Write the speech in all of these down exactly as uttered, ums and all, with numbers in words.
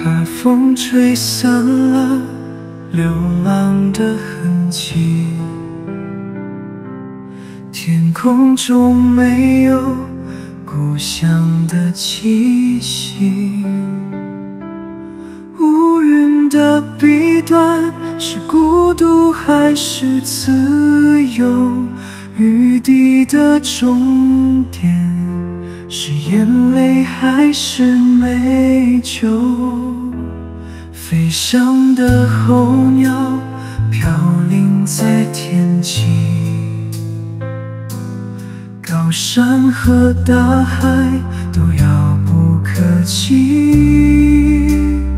怕风吹散了流浪的痕迹，天空中没有故乡的气息。乌云的彼端是孤独还是自由？雨滴的终点是眼泪还是美酒？飞翔的候鸟飘零在天际，高山和大海都遥不可及。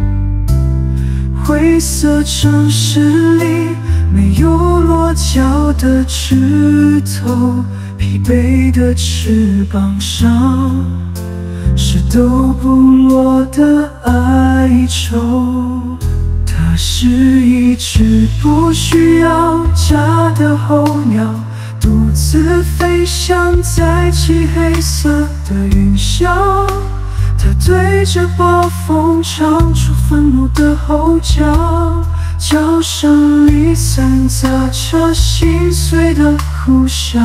灰色城市里没有落脚的枝头，疲惫的翅膀上是都不落的哀愁。它是一只不需要家的候鸟，独自飞翔在漆黑色的云霄。它对着暴风唱出愤怒的吼叫，叫声里散杂着心碎的苦笑。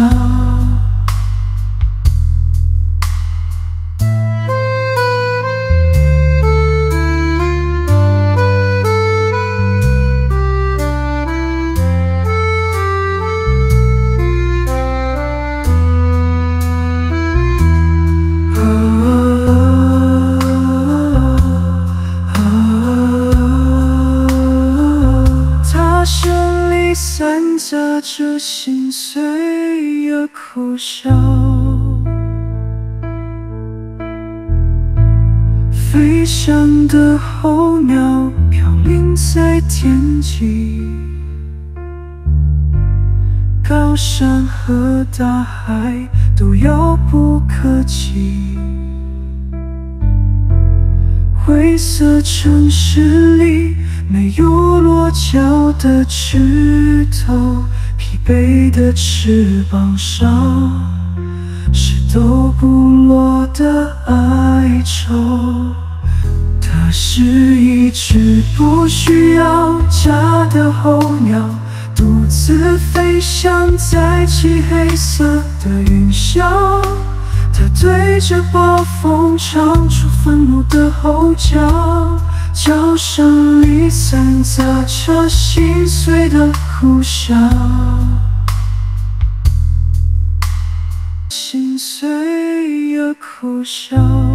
散杂着心碎的苦笑，飞翔的候鸟飘零在天际，高山和大海都遥不可及。灰色城市里没有落脚的枝头，疲惫的翅膀上是都不落的哀愁。它是一只不需要家的候鸟，独自飞翔在漆黑色的云霄。它对着暴风唱出愤怒的吼叫，叫声里散杂着心碎的苦笑，心碎的苦笑。